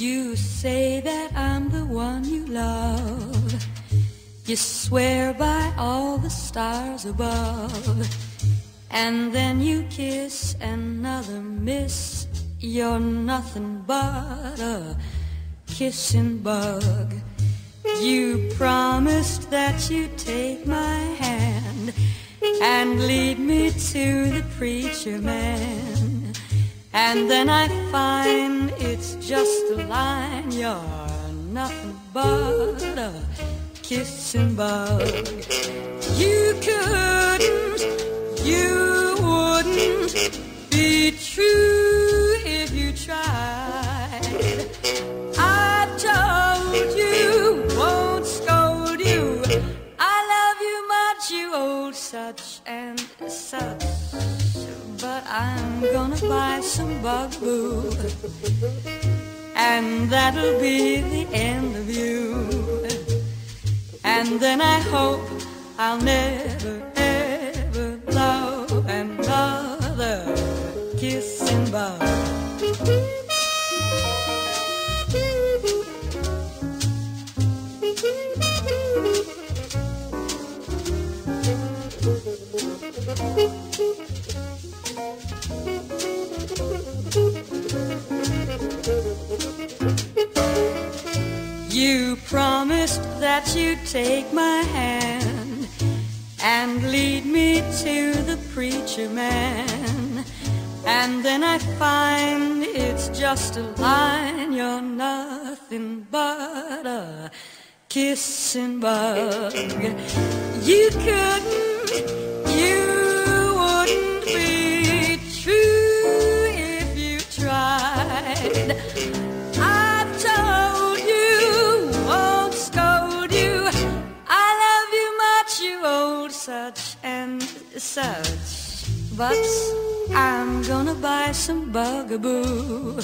You say that I'm the one you love. You swear by all the stars above. And then you kiss another miss. You're nothing but a kissing bug. You promised that you'd take my hand and lead me to the preacher man. And then I find it's just a line. You're nothing but a kissing bug. You couldn't, you wouldn't be true if you tried. I told you, won't scold you, I love you much, you old such and such. But I'm gonna buy some bugaboo, and that'll be the end of you. And then I hope I'll never, ever love another kissing bug. You promised that you'd take my hand and lead me to the preacher man. And then I find it's just a line. You're nothing but a kissing bug. You couldn't, you wouldn't be true if you tried. I told you, won't scold you, I love you much, you old such and such. But I'm gonna buy some bugaboo,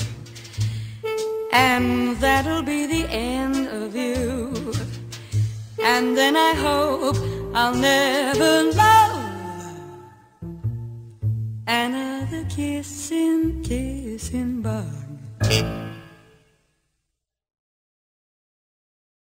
and that'll be the end of you. And then I hope I'll never love another kissing bug.